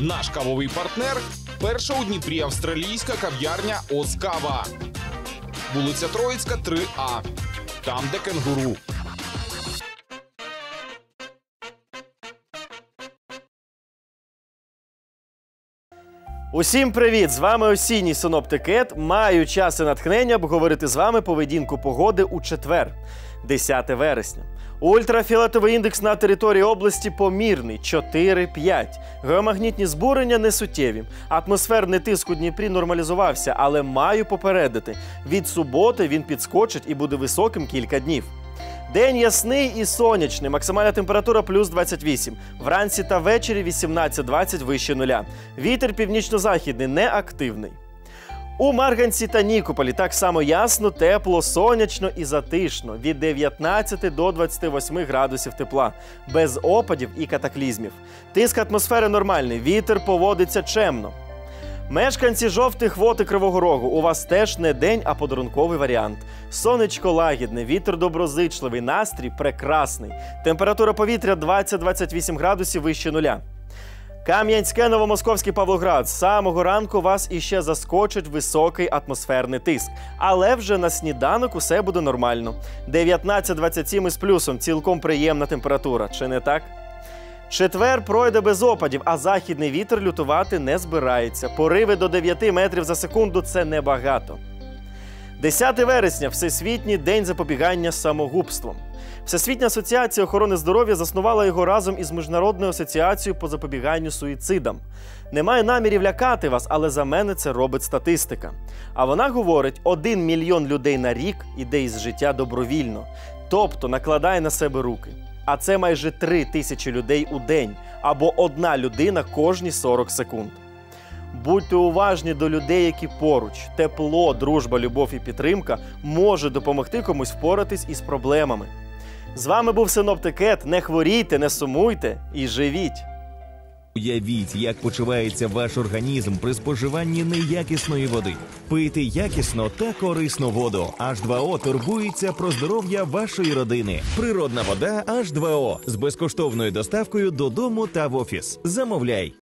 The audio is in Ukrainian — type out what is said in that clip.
Наш кавовий партнер – перша у Дніпрі австралійська кав'ярня «Оз Кава». Вулиця Троїцька, 3А. Там, де кенгуру. Усім привіт! З вами осінній синоптик Ед. Маю час і натхнення обговорити з вами поведінку погоди у четвер, 10 вересня. Ультрафіолетовий індекс на території області помірний – 4,5. Геомагнітні збурення несуттєві. Атмосферний тиск у Дніпрі нормалізувався, але маю попередити – від суботи він підскочить і буде високим кілька днів. День ясний і сонячний, максимальна температура плюс 28. Вранці та ввечері 18-20 вище нуля. Вітер північно-західний, неактивний. У Марганці та Нікополі так само ясно, тепло, сонячно і затишно. Від 19 до 28 градусів тепла. Без опадів і катаклізмів. Тиск атмосфери нормальний, вітер поводиться чемно. Мешканці Жовтих Вод і Кривого Рогу, у вас теж не день, а подарунковий варіант. Сонечко лагідне, вітер доброзичливий, настрій прекрасний. Температура повітря 20-28 градусів вище нуля. Кам'янське, Новомосковський, Павлоград. З самого ранку вас іще заскочить високий атмосферний тиск. Але вже на сніданок усе буде нормально. 19-27 із плюсом, цілком приємна температура. Чи не так? Четвер пройде без опадів, а західний вітер лютувати не збирається. Пориви до 9 метрів за секунду – це небагато. 10 вересня – Всесвітній день запобігання самогубством. Всесвітня асоціація охорони здоров'я заснувала його разом із Міжнародною асоціацією по запобіганню суїцидам. Немає намірів лякати вас, але за мене це робить статистика. А вона говорить, 1 мільйон людей на рік іде із життя добровільно. Тобто накладає на себе руки. А це майже 3 тисячі людей у день, або 1 людина кожні 40 секунд. Будьте уважні до людей, які поруч. Тепло, дружба, любов і підтримка може допомогти комусь впоратись із проблемами. З вами був синоптик Ед. Не хворійте, не сумуйте і живіть! Уявіть, як почувається ваш організм при споживанні неякісної води. Пийте якісно та корисну воду. H2O турбується про здоров'я вашої родини. Природна вода H2O з безкоштовною доставкою додому та в офіс. Замовляй!